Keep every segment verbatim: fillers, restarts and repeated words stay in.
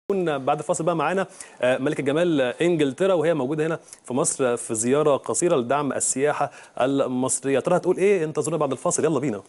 بعد الفاصل بقى معانا ملكة جمال انجلترا، وهي موجوده هنا في مصر في زياره قصيره لدعم السياحه المصريه. ترى هتقول ايه؟ انتظرونا بعد الفاصل، يلا بينا.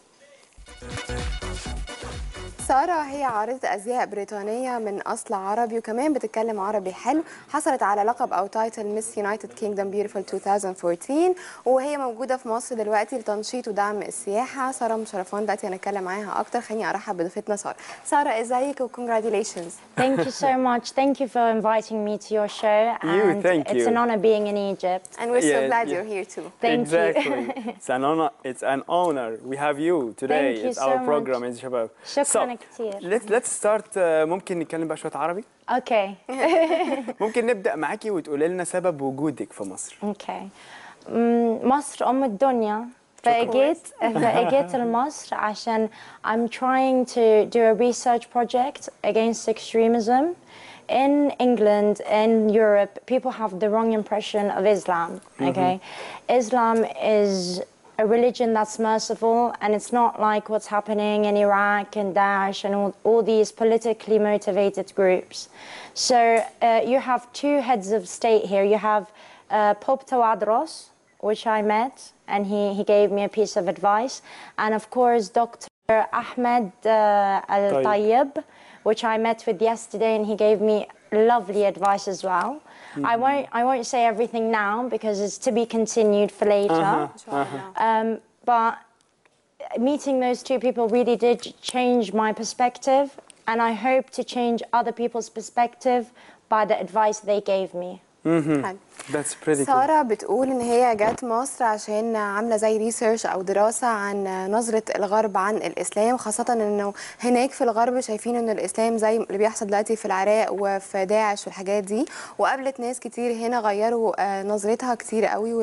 سارة هي عارضة أزياء بريطانية من أصل عربي، وكمان بتتكلم عربي حلو. حصلت على لقب أو تايتل ميس يونايتد كينجدم بيوتيفول ألفين وأربعتاشر، وهي موجودة في مصر دلوقتي لتنشيط ودعم السياحة. سارة مشرفان دلوقتي هنتكلم معاها أكتر. خليني أرحب بضيفتنا سارة. سارة ازيك و congratulations. Thank you so much. Thank you for inviting me to your show. You, and thank it's you. an honor being in Egypt. And we're so Yeah, glad yeah. you're here too. Thank exactly. you. It's an honor. It's an honor. We have you today. Thank you It's so our much. program in Shabab. شكرا So, كثير. let's let's start. Uh, ممكن نتكلم بقى شوية عربي؟ Okay. ممكن نبدأ معاكي وتقولي لنا سبب وجودك في مصر. Okay. مم، مصر أم الدنيا. فأجيت فأجيت لمصر عشان I'm trying to do a research project against extremism. In England, in Europe, people have the wrong impression of Islam, okay? Mm-hmm. Islam is a religion that's merciful, and it's not like what's happening in Iraq and Daesh and all, all these politically motivated groups. So uh, you have two heads of state here. You have uh, Pope Tawadros, which I met, and he, he gave me a piece of advice. And of course, Doctor Ahmed uh, Al-Tayyib, which I met with yesterday, and he gave me lovely advice as well. Mm-hmm. I won't I won't say everything now because it's to be continued for later. Uh-huh. Uh-huh. Um, but meeting those two people really did change my perspective, and I hope to change other people's perspective by the advice they gave me. Mm-hmm. That's pretty cool. سارة بتقول إن هي جت مصر عشان عاملة زي ريسيرش أو دراسة عن نظرة الغرب عن الإسلام، خاصة إنه هناك في الغرب شايفين إنه الإسلام زي اللي بيحصل دلوقتي في العراق وفي داعش والحاجات دي. وقابلت ناس كتير هنا غيروا نظرتها كتير قوي،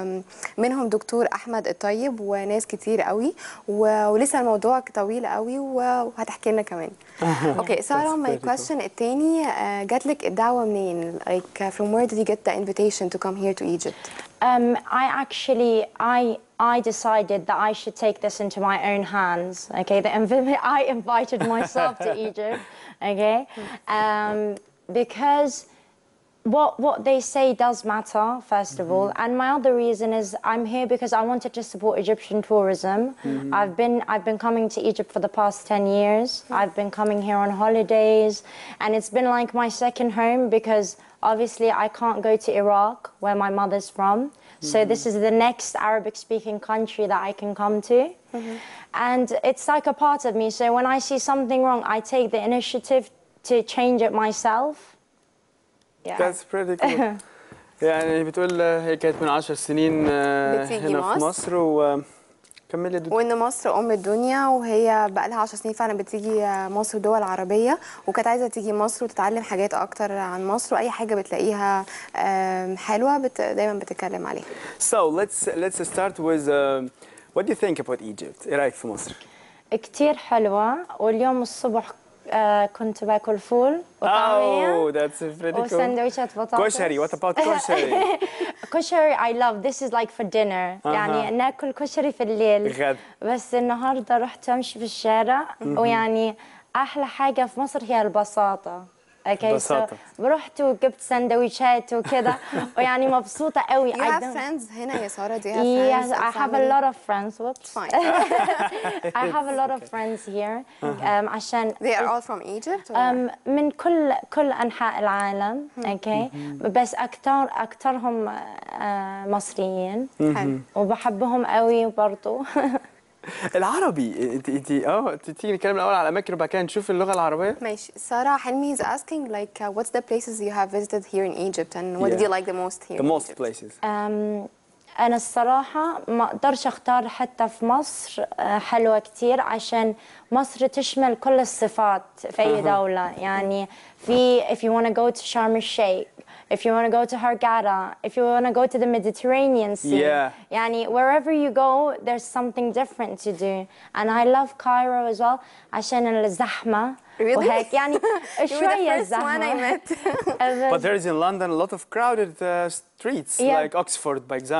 ومنهم دكتور أحمد الطيب وناس كتير قوي، ولسه الموضوع طويل قوي وهتحكي لنا كمان. أوكي سارة، my question التاني، جاتلك الدعوة منين؟ Like from where did you get the invitation to come here to Egypt? Um, I actually, I I decided that I should take this into my own hands. Okay, the I invited myself to Egypt. Okay, um, because what what they say does matter, first of all, and my other reason is I'm here because I wanted to support Egyptian tourism. Mm-hmm. I've been I've been coming to Egypt for the past ten years. Mm-hmm. I've been coming here on holidays, and it's been like my second home because obviously I can't go to Iraq, where my mother's from. Mm-hmm. So this is the next Arabic-speaking country that I can come to. Mm-hmm. And it's like a part of me. So when I see something wrong, I take the initiative to change it myself. Yeah. That's pretty cool. يعني بتقول هي كانت من عشر سنين هنا في مصر وكملي دول. وإن مصر أم الدنيا، وهي بقى لها عشر سنين فعلا بتيجي مصر دول عربية، وكانت عايزة تيجي مصر وتتعلم حاجات أكتر عن مصر، وأي حاجة بتلاقيها حلوة بت دايما بتتكلم عليها. So let's let's start with uh, what do you think about Egypt? إيه رأيك في مصر؟ كتير حلوة، واليوم الصبح Uh, كنت باكل فول وطعمية. Oh, that's pretty cool. وسندويشات بطاطس. كشري. What about كشري? كشري I love. This is like for dinner. Uh-huh. يعني ناكل كشري في الليل. غد. بس النهارده رحت امشي في الشارع ويعني احلى حاجة في مصر هي البساطة. Okay, so رحت وجبت سندويشات وكده ويعني مبسوطة قوي. You have friends هنا يا سارة؟ Do you have friends? Yes, I have a lot of friends. Whoops. Fine. I have a lot of friends here. Um, عشان They are all from Egypt? Um, من كل كل أنحاء العالم. Okay. بس أكتر أكترهم مصريين. وبحبهم قوي برضو. العربي انت انت اه تيجي نتكلم الاول على الاماكن وبعد كده نشوف اللغه العربيه. ماشي. ساره حلمي is asking like uh, what's the places you have visited here in Egypt and what yeah. did you like the most here? The in most Egypt? places. Um, أنا الصراحة ما أقدرش أختار حتى في مصر حلوة كتير عشان مصر تشمل كل الصفات في أي دولة. يعني في if you want to go to Sharm el-Sheikh, if you want to go to Hurghada, if you want to go to the Mediterranean Sea, yeah. يعني wherever you go, there's something different to do. And I love Cairo as well عشان الزحمة. Really? وهيك يعني شوية زحمة. But there is in London a lot of crowded uh, streets, yeah. like Oxford, by example.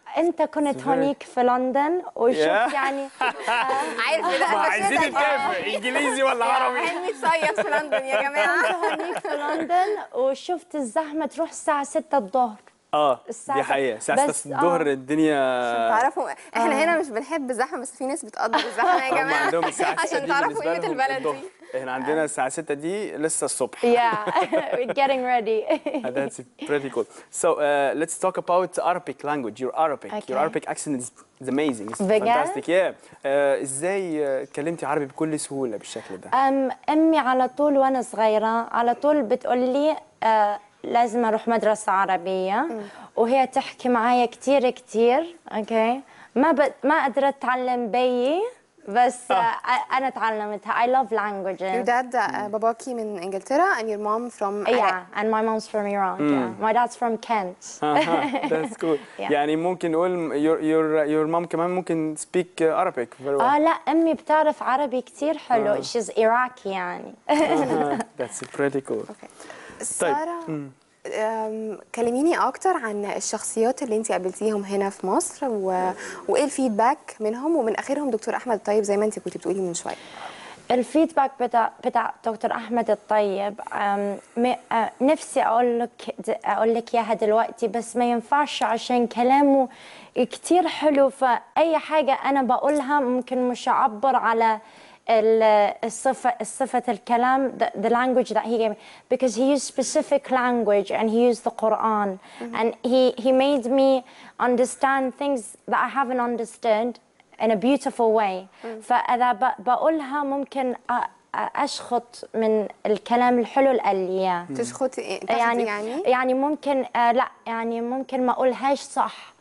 انت كنت هونيك في لندن وشفت Yeah. يعني عارف ايه ده؟ عايزين نتفق انجليزي ولا عربي؟ علمي تصيف في لندن يا جماعه. كنت هونيك في لندن وشفت الزحمه تروح الساعه ستة الظهر. اه الساعة دي ستة. حقيقة الساعة بس- ستة الظهر آه. الدنيا تعرفوا احنا هنا مش بنحب الزحمه، بس في ناس بتقدر الزحمه يا هم جماعه عندهم الساعة ستة عشان دي تعرفوا بالنسبة قيمه لهم البلد الظهر. دي. احنا عندنا الساعة ستة دي لسه الصبح. Yeah, we're getting ready. That's pretty cool. So uh, let's talk about Arabic language. Your Arabic. Your Okay. Arabic accent is, is amazing. It's بجد؟ fantastic. Yeah. Uh, ازاي uh, اتكلمتي عربي بكل سهولة بالشكل ده؟ أم أمي على طول وأنا صغيرة على طول بتقول لي آه لازم أروح مدرسة عربية، وهي تحكي معايا كتير كتير. أوكي ما ب... ما قدرت أتعلم بيي، بس آه. أنا تعلمتها. I love languages. Your dad uh, باباكي من انجلترا and your mom from Yeah, and my mom's from Iran. Yeah, my dad's from Kent. أها. That's cool. Yeah. يعني ممكن نقول your your your mom كمان ممكن speak uh, Arabic very well. آه لا أمي بتعرف عربي كتير حلو. She's Iraqi يعني. أها. That's pretty cool. سارة، أم، كلميني اكتر عن الشخصيات اللي انت قابلتيهم هنا في مصر و... وايه الفيدباك منهم، ومن اخرهم دكتور احمد الطيب زي ما انت كنت بتقولي من شويه. الفيدباك بتاع بتاع دكتور احمد الطيب أم، م- أه، نفسي اقول لك اقول لك اياها دلوقتي، بس ما ينفعش عشان كلامه كتير حلو، فاي حاجه انا بقولها ممكن مش اعبر على ال- الصفه الصفه الكلام the, the language that he gave me, because he used specific language and he used the Quran and he he made me understand things that I haven't understood in a beautiful way. فإذا ب- بقولها ممكن أ- أ- أشخط من الكلام الحلو اللي قال لي إياه. تشخطي إيه؟ تاخدي يعني يعني يعني ممكن آه لا يعني ممكن ما أقولهاش صح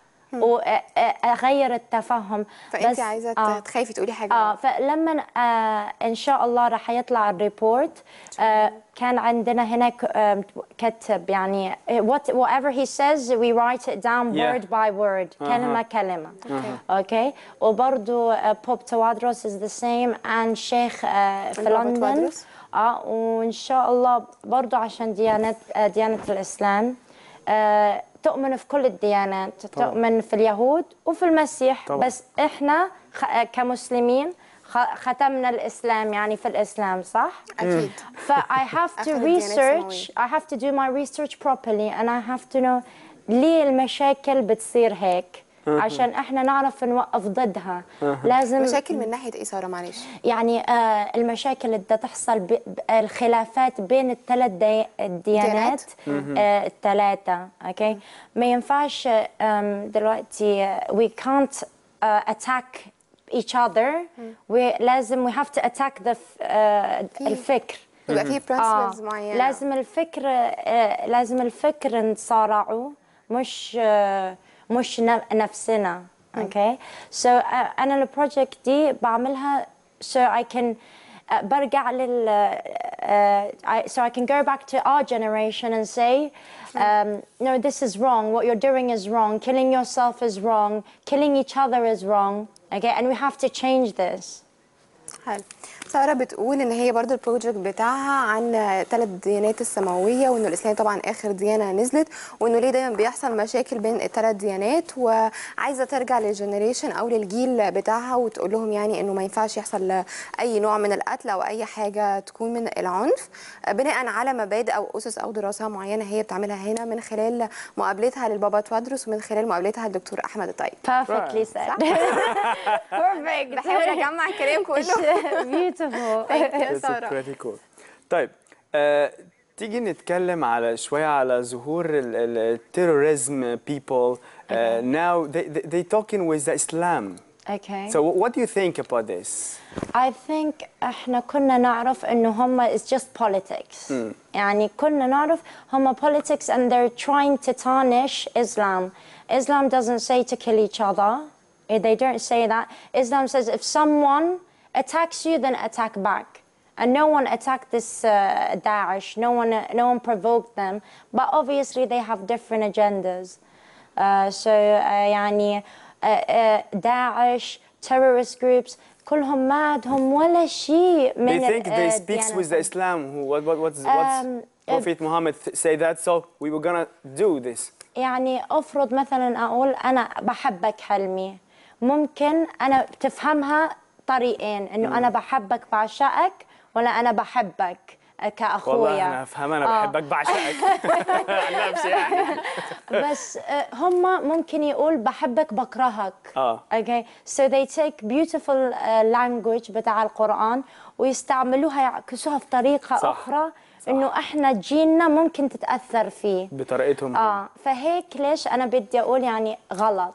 وأغير التفهم. فانت بس عايزه آه تخافي تقولي حاجه اه فلما آه ان شاء الله راح يطلع الريبورت، آه كان عندنا هناك آه كتب يعني what whatever he says we write it down Yeah. word by word كلمة كلمة. اوكي وبرضه آه بوب توادروس is the same and شيخ آه في البابا لندن. توادروس. اه وان شاء الله برضه عشان ديانة آه ديانة الاسلام آه تؤمن في كل الديانات. طبعا. تؤمن في اليهود وفي المسيح طبعا. بس احنا خ- كمسلمين خ- ختمنا الاسلام يعني في الاسلام صح؟ اكيد. ف I have to أخذ الديانات research I have to do my research properly and I have to know ليه المشاكل بتصير هيك عشان احنا نعرف نوقف ضدها. لازم مشاكل من ناحيه ايه ساره معلش؟ يعني آه المشاكل اللي تحصل ب- ب- الخلافات بين الثلاث دي الديانات آه الثلاثة. اوكي ما ينفعش آم، دلوقتي آه، we can't uh, attack each other. ولازم we have to attack the ف- آه الفكر. يبقى في برنسبلز معينه. لازم الفكر آه لازم الفكر نصارعه مش آه مش ن- نفسنا. اوكي سو انا البروجكت دي بعملها so I can uh, برجع لل uh, I, so I can go back to our generation and say um, no this is wrong, what you're doing is wrong, killing yourself is wrong, killing each other is wrong. Okay and we have to change this. حلو. سارة بتقول ان هي برضو البروجكت بتاعها عن ثلاث ديانات السماويه، وانه الاسلام طبعا اخر ديانه نزلت، وانه ليه دايما بيحصل مشاكل بين الثلاث ديانات، وعايزه ترجع للجنريشن او للجيل بتاعها وتقول لهم يعني انه ما ينفعش يحصل اي نوع من القتل او اي حاجه تكون من العنف بناء على مبادئ او اسس او دراسه معينه هي بتعملها هنا من خلال مقابلتها للبابا توادرس ومن خلال مقابلتها للدكتور احمد الطيب. Perfectly said. Perfect. بحاول اجمع الكلام كله. Beautiful. That's سارة. pretty cool. طيب آه، تيجي نتكلم على شوية على ظهور التيروريزم people uh, now they, they they talking with the Islam. Okay. So what do you think about this? I think احنا كنا نعرف انه هم it's just politics. يعني كنا نعرف هم politics and they're trying to tarnish Islam. Islam doesn't say to kill each other. They don't say that. Islam says if someone attacks you, then attack back. And no one attacked this uh, Daesh. No one, no one provoked them. But obviously they have different agendas. Uh, so uh, يعني uh, uh, Daesh, terrorist groups, كلهم ما عندهم ولا شيء من They think they uh, speaks with the ديانتهم. Islam. Who what what what's, what's Um, Prophet Muhammad th- say that? So we were gonna do this. يعني افرض مثلا اقول انا بحبك حلمي، ممكن انا تفهمها طريقين، انه انا بحبك بعشقك ولا انا بحبك كاخويا. والله انا افهم، انا آه. بحبك بعشقك عن نفسي يعني. بس uh, هم ممكن يقول بحبك بكرهك. اه. Okay, so they take beautiful uh, language بتاع القرآن ويستعملوها يعكسوها في طريقة صح. أخرى، صح. إنه إحنا جيلنا ممكن تتأثر فيه بطريقتهم. آه فهيك ليش أنا بدي أقول يعني غلط.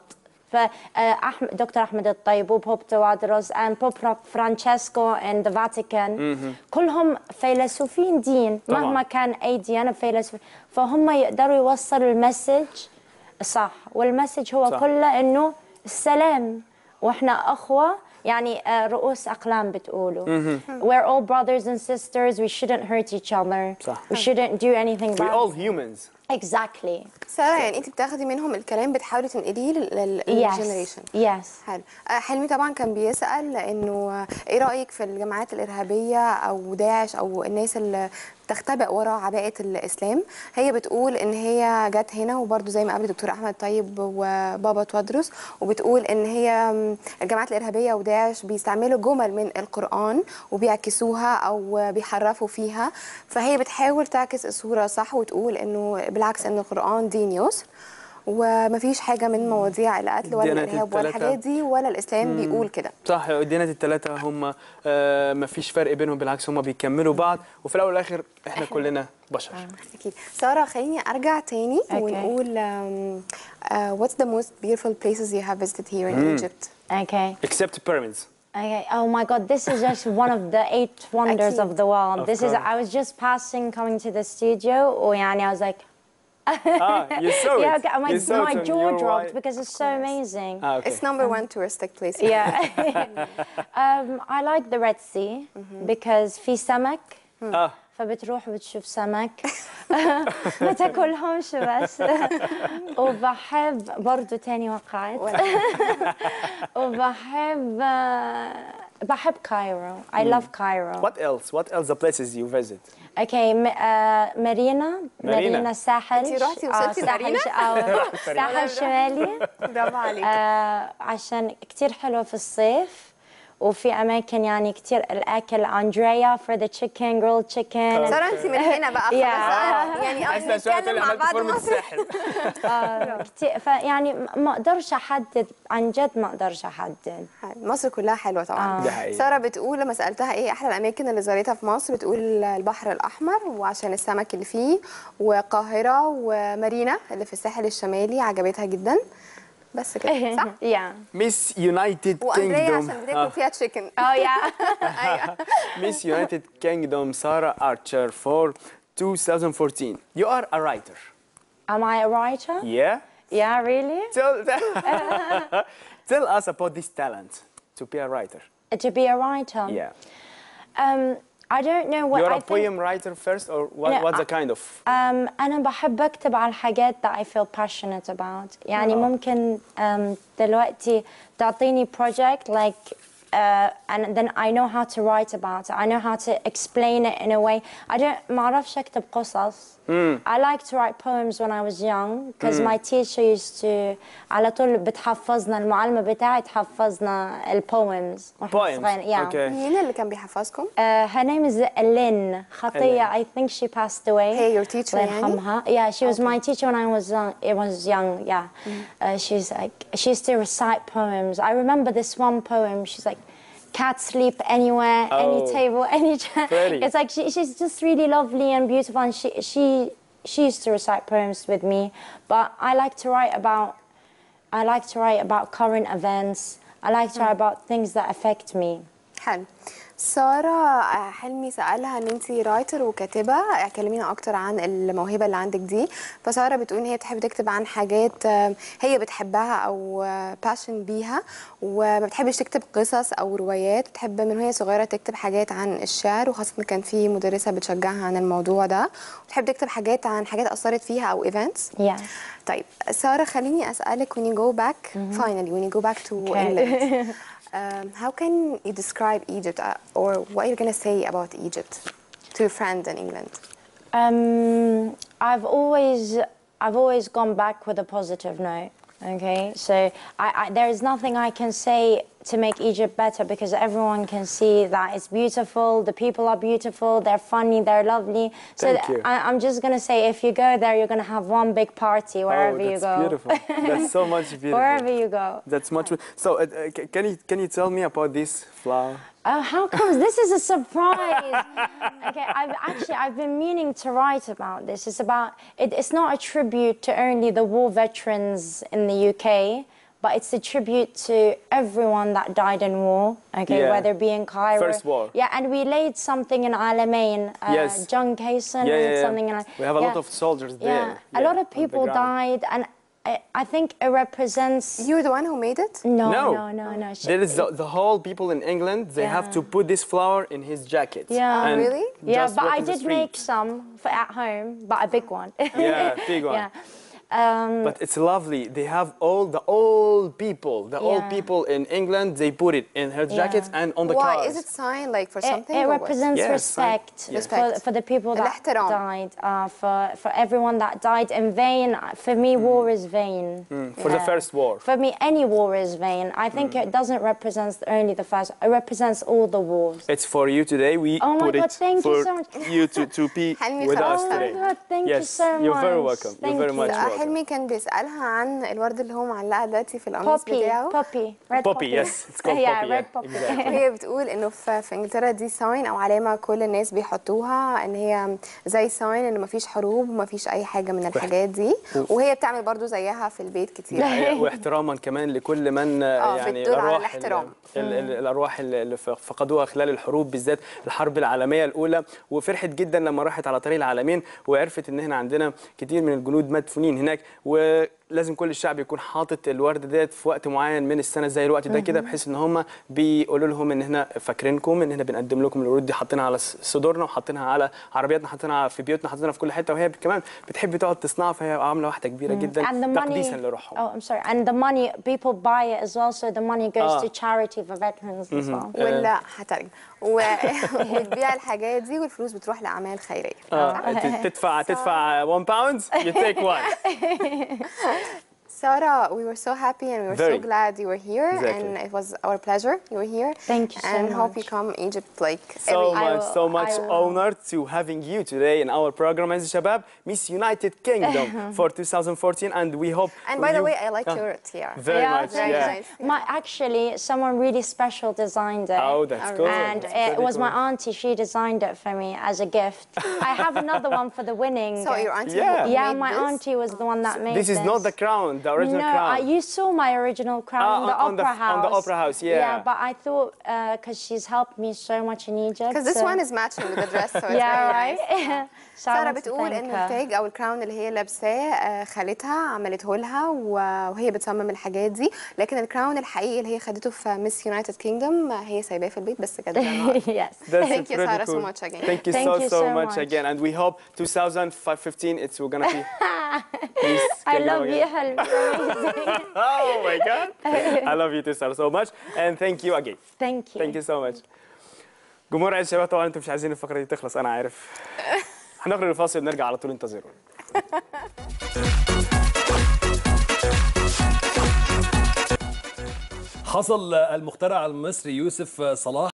فأحمد دكتور أحمد الطيب وبوب توادروس and بوب فرانشيسكو in the Vatican كلهم فيلسوفين دين، طبعاً. مهما كان أي ديانة فيلسوف، فهم يقدروا يوصلوا المسج صح. والمسج هو صح. كله إنه السلام وإحنا أخوة، يعني آه، رؤوس أقلام بتقولوا we're all brothers and sisters, we shouldn't hurt each other, صح. we shouldn't do anything We bad. all humans. Exactly. سارة، يعني انت بتاخدي منهم الكلام بتحاولي تنقليه Yes. للجنريشن. Yes. حلو. آه، حلمي طبعا كان بيسأل انه آه، ايه رأيك في الجماعات الإرهابية او داعش او الناس اللي بتختبئ وراء عباءة الإسلام. هي بتقول ان هي جت هنا وبرده زي ما قبل دكتور احمد طيب وبابا توادرس، وبتقول ان هي م، الجماعات الإرهابية وداعش بيستعملوا جمل من القرآن وبيعكسوها او بيحرفوا فيها، فهي بتحاول تعكس الصورة صح وتقول انه بالعكس ان القرآن دين يسر ومفيش حاجة من مواضيع القتل ولا الديانات الإرهاب ولا التلاتة. الحاجات دي، ولا الإسلام بيقول كده. صح، الديانات الثلاثة هم آه ما فيش فرق بينهم، بالعكس هم بيكملوا بعض، وفي الأول والآخر إحنا كلنا بشر. أكيد. سارة، خليني أرجع تاني Okay. ونقول um, uh, what's the most beautiful places you have visited here in Egypt? Okay. Except pyramids. Okay. Oh my God, this is just one of the eight wonders of the world. Of This is. course. I was just passing, coming to the studio, ويعني I was like, Ah, you saw yeah, it. okay, my, You saw my it on jaw your dropped wi- because it's so amazing. Ah, okay. It's number one touristic place. Yeah. um, I like the Red Sea because في سمك. Ah, فبتروح بتشوف سمك ما تاكلهمش بس. وبحب برضو تاني وقعت. وبحب بحب كايرو. I love Cairo. what else? What else the places you visit? اوكي م- آه، مارينا مارينا الساحل. انتي رحتي آه، وصلتي الساحل مارينا؟ ش- آه، الساحل الشمالي. برافو عليك. آه، عشان كتير حلوة في الصيف، وفي أماكن يعني كتير الأكل أندريا for the chicken grilled chicken. سارة، انت من هنا بقى خلاص. Yeah. آه، يعني حاسة اه شوية نتكلم اللي مع عملت بعض فورمة مصري. الساحل. آه، كتير فيعني ما أقدرش أحدد، عن جد ما أقدرش أحدد. مصر كلها حلوة طبعا. ده حقيقي. سارة بتقول لما سألتها ايه أحلى الأماكن اللي زارتها في مصر، بتقول البحر الأحمر وعشان السمك اللي فيه، والقاهرة ومارينا اللي في الساحل الشمالي عجبتها جدا. بس كده صح؟ Yeah. Miss United وأندريا Kingdom. عشان بتاكل فيها تشيكن. Oh yeah. Miss United Kingdom Sarah Archer for twenty fourteen. You are a writer. Am I a writer? Yeah? Yeah, really? Tell, tell us about this talent to be a writer. To be a writer? Yeah. Um, I don't know what You're I a think. poem writer first, or what, No, what's the I- kind of? Um, أنا بحب أكتب على الحاجات that I feel passionate about. يعني آه. ممكن um, دلوقتي تعطيني project like uh, and then I know how to write about it. I know how to explain it in a way. I don't ما أعرفش أكتب قصص. I like to write poems when I was young because my teacher used to على طول بتحفظنا، المعلمة بتاعي تحفظنا البويمز. Poems. Yeah. Okay. مين اللي كان بيحفظكم؟ Uh, her name is Lynn خطية. Lynn. I think she passed away. Hey, your teacher الله يعني؟ يرحمها. Yeah, she was my teacher when I was young. It was young. Yeah, uh, she's like she used to recite poems. I remember this one poem. She's like, "Cats sleep anywhere, any Oh. table, any chair." Pretty. It's like she, she's just really lovely and beautiful, and she she she used to recite poems with me. But I like to write about I like to write about current events. I like to write about things that affect me. حلو. سارة، حلمي سألها ان انت رايتر وكاتبة، كلمينا اكتر عن الموهبة اللي عندك دي. فسارة بتقول ان هي بتحب تكتب عن حاجات هي بتحبها او باشن بيها، وما بتحبش تكتب قصص او روايات. بتحب من وهي صغيرة تكتب حاجات عن الشعر، وخاصة كان في مدرسة بتشجعها عن الموضوع ده. بتحب تكتب حاجات عن حاجات اثرت فيها او ايفنتس. Yeah. طيب سارة، خليني اسألك when you go back finally when you go back to England. Um, how can you describe Egypt, uh, or what you're going to say about Egypt to your friends in England? Um, I've always I've always gone back with a positive note. Okay, so I, I, there is nothing I can say to make Egypt better because everyone can see that it's beautiful, the people are beautiful, they're funny, they're lovely. So Thank you. I, I'm just gonna say, if you go there, you're gonna have one big party wherever oh, you that's go. beautiful. That's so much beautiful. Wherever you go. That's much. So, uh, uh, c- can you can you tell me about this flower? Oh, how comes this is a surprise? Okay, I've actually I've been meaning to write about this. It's about it, it's not a tribute to only the war veterans in the U K, but it's a tribute to everyone that died in war. Okay, Yeah. whether it be in Cairo. First war. Yeah, and we laid something in Alamein. Uh, Yes. John Kaysen Yeah, laid yeah, yeah. something in. We have a yeah. lot of soldiers Yeah, there. a lot of on the people ground. died, and I, I think it represents. You're the one who made it? No, No. no, no, no. She- There is the, the whole people in England. They have Yeah. to put this flower in his jacket. Yeah. Oh, and really? Yeah, just but walk I in the did street. make some for at home, but a big one. Yeah, big one. Yeah. Um, But it's lovely. They have all the old people, the old Yeah. people in England. They put it in her jackets Yeah. and on the Why? cars. Is it sign like for it, something? it or what? represents Yes, respect, right. Respect. For, for the people that الاحترام. died, uh, for, for everyone that died in vain. For me, war is vain. For the Yeah. first war. For me, any war is vain. I think it doesn't represent only the first, it represents all the wars. It's for you today. We Oh my put God, it thank you for so much. you to, to be حلمي with خلاص. us Oh my today. God, thank yes, you so much. you're very welcome. Thank you're very you. much لا، welcome. حلمي كان بيسألها عن الورد اللي هو معلقها دلوقتي في القميص Poppy, بتاعه. poppy, red Poppy, poppy. yes, it's called yeah, poppy, red yeah, poppy. exactly. وهي بتقول انه في في انجلترا دي ساين او علامه كل الناس بيحطوها ان هي زي ساين ان مفيش حروب ومفيش اي حاجه من الحاجات دي، وهي بتعمل برضو زيها في البيت كتير. واحتراما كمان لكل من آه، يعني بتدل على الارواح الاحترام. ال- ال- الارواح اللي فقدوها خلال الحروب، بالذات الحرب العالميه الاولى. وفرحت جدا لما راحت على طريق العالمين وعرفت ان احنا عندنا كتير من الجنود مدفونين هناك، ولازم كل الشعب يكون حاطط الورد ديت في وقت معين من السنه زي الوقت ده كده، بحيث ان هم بيقولوا لهم ان احنا فاكرينكم، ان احنا بنقدم لكم الورود دي، حاطينها على صدورنا وحاطينها على عربياتنا، حاطينها في بيوتنا، حاطينها في كل حته. وهي كمان بتحب تقعد تصنعها، فهي عامله واحده كبيره جدا And the money, تقديسا لروحهم. oh, I'm sorry. And the money, people buy it as well, so the money goes Ah. to charity for veterans as well. ولا هترجم و... وتبيع الحاجات دي والفلوس بتروح لاعمال خيريه. اه ت- تدفع تدفع one pound you take one. Sarah, we were so happy and we were Very. so glad you were here, Exactly. and it was our pleasure you were here. Thank you so and hope much. you come Egypt like So every I much, will- so I much will. honored to having you today in our program as Shabab Miss United Kingdom for two thousand fourteen, and we hope. And by the you- way, I like Ah, your tiara. Very Yeah, much, thank yeah. you. My, actually, someone really special designed it. Oh, that's cool. And That's it pretty was my cool. auntie. She designed it for me as a gift. I have another one for the winning. So your auntie Yeah. who yeah, made my this? auntie was the one that made This is not the crown, the original no, crown. I, you saw my original crown Ah, in the on- on the- opera house. on the opera house, yeah. Yeah, but I thought because she's helped me so much in Egypt. Because this so- one is matching with the dress, so it's yeah, very right. nice. So I سارة want to بتقول thank ان her. التاج او الكراون اللي هي لابساه آه، خالتها عملته لها و- وهي بتصمم الحاجات دي، لكن الكراون الحقيقي اللي هي خدته في ميس يونايتد كينجدوم هي سايباه في البيت بس كده. yes. That's Thank you, pretty Sarah, so cool. much again. Thank you Thank so you so so much much. again, and we hope two thousand fifteen it's we're gonna be. Please, I can love go you, again? Helmi. You're amazing. Oh my God! I love you too, Sarah, so much, and thank you again. Thank you. Thank you so much. جمهور عيد الشباب، طبعا انتم مش عايزين الفقره دي تخلص، انا عارف. هنخرج الفاصل ونرجع على طول، انتظرونا. حصل المخترع المصري يوسف صلاح